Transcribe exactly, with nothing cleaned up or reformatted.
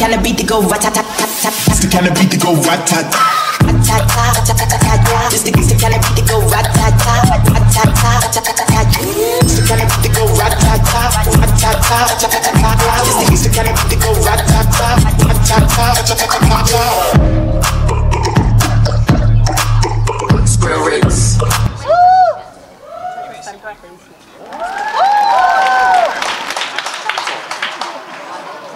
kind of beat to go rat-tat-tat-tat. It's the kind of beat to go rat-tat. It's the, it's the kind of beat to go rat-tat-tat. It's the kind of beat to go rat-tat-tat. It's the, it's the kind of beat to go rat-tat-tat. Square rings.